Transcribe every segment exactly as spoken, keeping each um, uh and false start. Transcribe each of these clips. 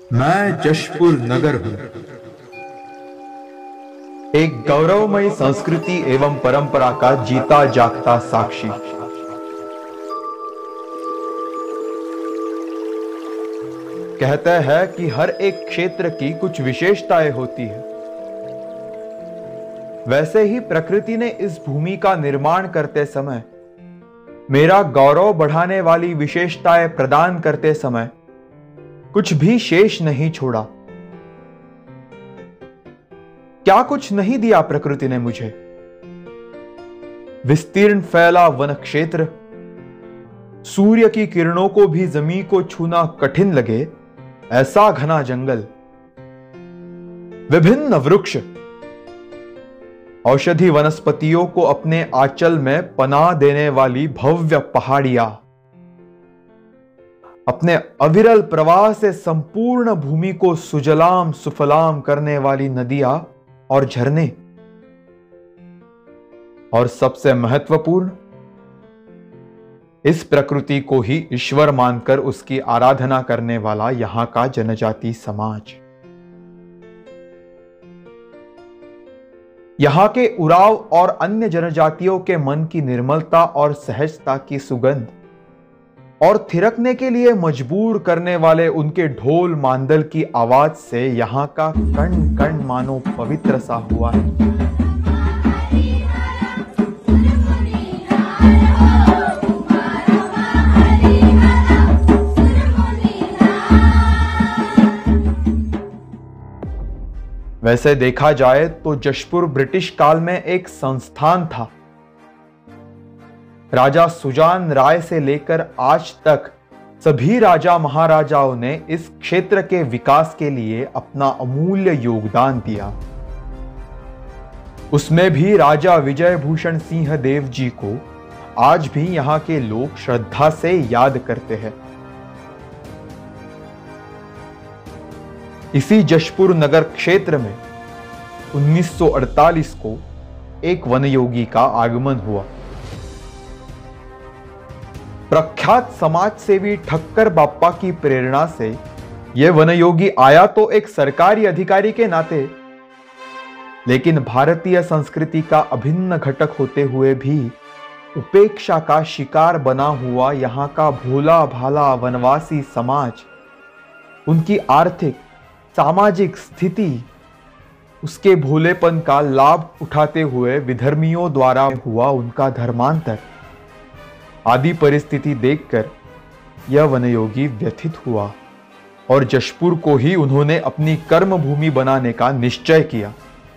मैं जशपुर नगर हूं। एक गौरवमयी संस्कृति एवं परंपरा का जीता जागता साक्षी। कहते हैं कि हर एक क्षेत्र की कुछ विशेषताएं होती है। वैसे ही प्रकृति ने इस भूमि का निर्माण करते समय मेरा गौरव बढ़ाने वाली विशेषताएं प्रदान करते समय कुछ भी शेष नहीं छोड़ा। क्या कुछ नहीं दिया प्रकृति ने मुझे? विस्तीर्ण फैला वन क्षेत्र, सूर्य की किरणों को भी जमीन को छूना कठिन लगे ऐसा घना जंगल, विभिन्न वृक्ष, औषधि वनस्पतियों को अपने आंचल में पनाह देने वाली भव्य पहाड़ियां, अपने अविरल प्रवाह से संपूर्ण भूमि को सुजलाम सुफलाम करने वाली नदियां और झरने, और सबसे महत्वपूर्ण, इस प्रकृति को ही ईश्वर मानकर उसकी आराधना करने वाला यहां का जनजाति समाज। यहां के उराव और अन्य जनजातियों के मन की निर्मलता और सहजता की सुगंध और थिरकने के लिए मजबूर करने वाले उनके ढोल मांदल की आवाज से यहां का कण कण मानो पवित्र सा हुआ है। वैसे देखा जाए तो जशपुर ब्रिटिश काल में एक संस्थान था। राजा सुजान राय से लेकर आज तक सभी राजा महाराजाओं ने इस क्षेत्र के विकास के लिए अपना अमूल्य योगदान दिया। उसमें भी राजा विजय भूषण सिंह देव जी को आज भी यहां के लोग श्रद्धा से याद करते हैं। इसी जशपुर नगर क्षेत्र में उन्नीस सौ अड़तालीस को एक वनयोगी का आगमन हुआ। प्रख्यात समाज सेवी ठक्कर बाप्पा की प्रेरणा से यह वनयोगी आया तो एक सरकारी अधिकारी के नाते, लेकिन भारतीय संस्कृति का अभिन्न घटक होते हुए भी उपेक्षा का शिकार बना हुआ यहां का भोला भाला वनवासी समाज, उनकी आर्थिक सामाजिक स्थिति, उसके भोलेपन का लाभ उठाते हुए विधर्मियों द्वारा हुआ उनका धर्मांतर आदि परिस्थिति देखकर यह वनयोगी व्यथित हुआ और जशपुर को ही उन्होंने अपनी कर्म भूमि बनाने का निश्चय किया।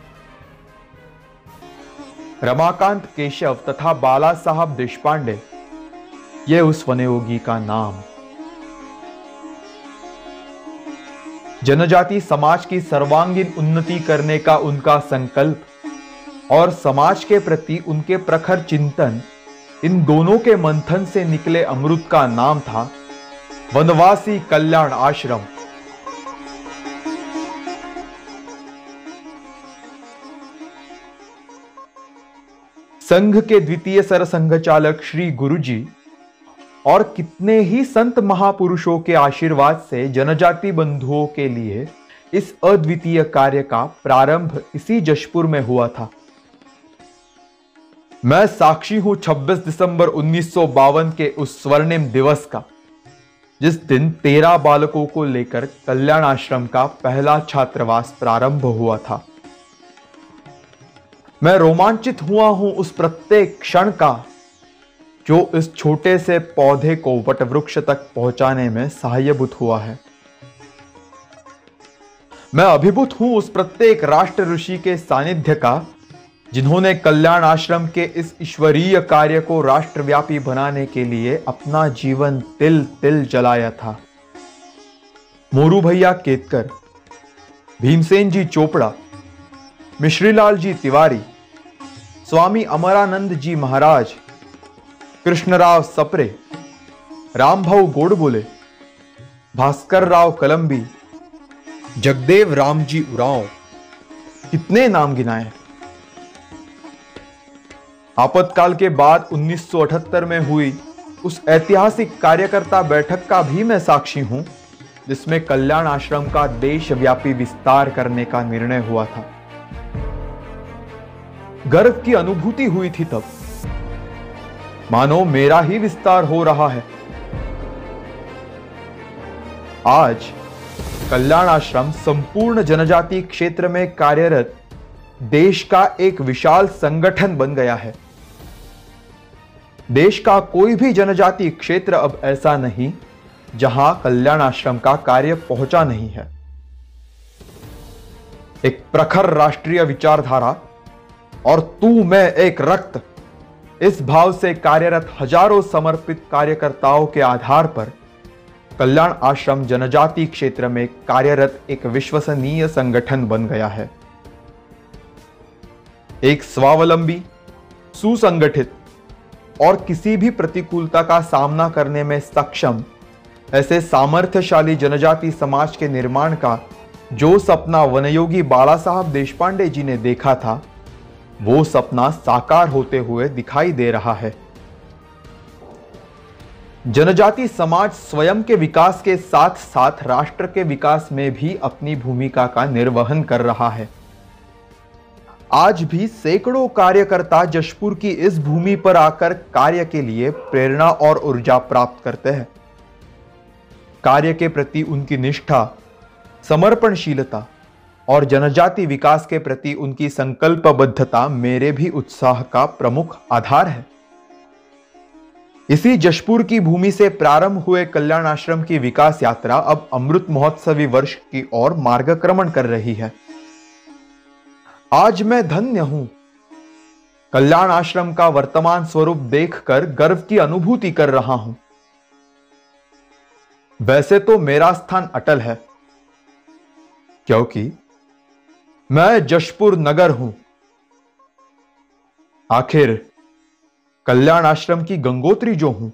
रमाकांत केशव तथा बाला साहब देशपांडे, यह उस वनयोगी का नाम। जनजाति समाज की सर्वांगीण उन्नति करने का उनका संकल्प और समाज के प्रति उनके प्रखर चिंतन, इन दोनों के मंथन से निकले अमृत का नाम था वनवासी कल्याण आश्रम। संघ के द्वितीय सरसंघ चालक श्री गुरुजी और कितने ही संत महापुरुषों के आशीर्वाद से जनजाति बंधुओं के लिए इस अद्वितीय कार्य का प्रारंभ इसी जशपुर में हुआ था। मैं साक्षी हूं छब्बीस दिसंबर उन्नीस सौ बावन के उस स्वर्णिम दिवस का, जिस दिन तेरह बालकों को लेकर कल्याण आश्रम का पहला छात्रावास प्रारंभ हुआ था। मैं रोमांचित हुआ हूं उस प्रत्येक क्षण का जो इस छोटे से पौधे को वटवृक्ष तक पहुंचाने में सहायभूत हुआ है। मैं अभिभूत हूं उस प्रत्येक राष्ट्र ऋषि के सानिध्य का जिन्होंने कल्याण आश्रम के इस ईश्वरीय कार्य को राष्ट्रव्यापी बनाने के लिए अपना जीवन तिल तिल जलाया था। मोरू भैया केतकर, भीमसेन जी चोपड़ा, मिश्रीलाल जी तिवारी, स्वामी अमरानंद जी महाराज, कृष्णराव सप्रे, रामभाऊ गोडबोले, भास्कर राव कलंबी, जगदेव राम जी उरांव, कितने नाम गिनाए। आपातकाल के बाद उन्नीस सौ अठहत्तर में हुई उस ऐतिहासिक कार्यकर्ता बैठक का भी मैं साक्षी हूं जिसमें कल्याण आश्रम का देशव्यापी विस्तार करने का निर्णय हुआ था। गर्व की अनुभूति हुई थी तब, मानो मेरा ही विस्तार हो रहा है। आज कल्याण आश्रम संपूर्ण जनजाति क्षेत्र में कार्यरत देश का एक विशाल संगठन बन गया है। देश का कोई भी जनजाति क्षेत्र अब ऐसा नहीं जहां कल्याण आश्रम का कार्य पहुंचा नहीं है। एक प्रखर राष्ट्रीय विचारधारा और तू मैं एक रक्त, इस भाव से कार्यरत हजारों समर्पित कार्यकर्ताओं के आधार पर कल्याण आश्रम जनजाति क्षेत्र में कार्यरत एक विश्वसनीय संगठन बन गया है। एक स्वावलंबी, सुसंगठित और किसी भी प्रतिकूलता का सामना करने में सक्षम ऐसे सामर्थ्यशाली जनजाति समाज के निर्माण का जो सपना वनयोगी बाला साहब देशपांडे जी ने देखा था, वो सपना साकार होते हुए दिखाई दे रहा है। जनजाति समाज स्वयं के विकास के साथ साथ राष्ट्र के विकास में भी अपनी भूमिका का निर्वहन कर रहा है। आज भी सैकड़ों कार्यकर्ता जशपुर की इस भूमि पर आकर कार्य के लिए प्रेरणा और ऊर्जा प्राप्त करते हैं। कार्य के प्रति उनकी निष्ठा, समर्पणशीलता और जनजाति विकास के प्रति उनकी संकल्पबद्धता मेरे भी उत्साह का प्रमुख आधार है। इसी जशपुर की भूमि से प्रारंभ हुए कल्याण आश्रम की विकास यात्रा अब अमृत महोत्सवी वर्ष की ओर मार्गक्रमण कर रही है। आज मैं धन्य हूं, कल्याण आश्रम का वर्तमान स्वरूप देखकर गर्व की अनुभूति कर रहा हूं। वैसे तो मेरा स्थान अटल है, क्योंकि मैं जशपुर नगर हूं। आखिर कल्याण आश्रम की गंगोत्री जो हूं।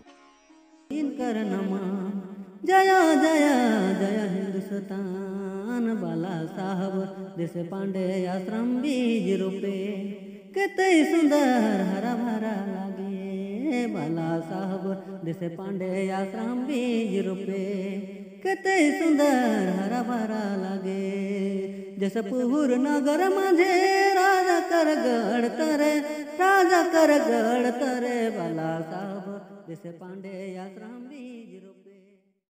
जया जया जया हिंदुस्तान, बाला साहब देशपांडे आश्रम बीज रूपे, कितने सुंदर हरा भरा लागे। बाला साहब देशपांडे आश्रम बीज रूपे, कितने सुंदर हरा भरा लागे। जशपुर नगर माझे राजा कर गढ़ तरे, राजा कर गढ़ तरे। बाला साहब देशपांडे आश्रम बीज रूपे।